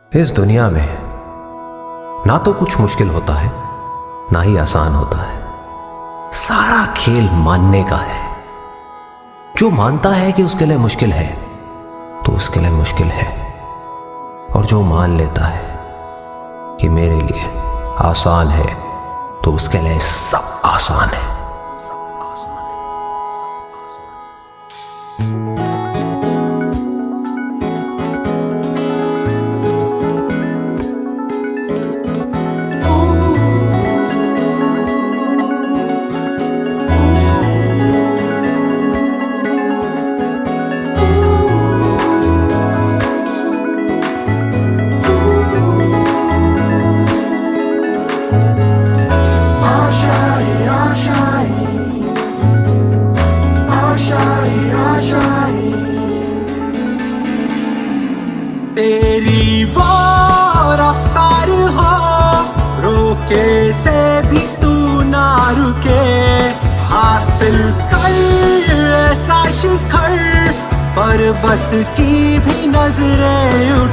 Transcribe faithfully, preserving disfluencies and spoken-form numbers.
इस दुनिया में ना तो कुछ मुश्किल होता है ना ही आसान होता है। सारा खेल मानने का है। जो मानता है कि उसके लिए मुश्किल है तो उसके लिए मुश्किल है, और जो मान लेता है कि मेरे लिए आसान है तो उसके लिए सब आसान है। तेरी वो रफ्तार हो, रोके से भी तू ना रुके। हासिल कर ऐसा शिखर, पर्वत की भी नजरें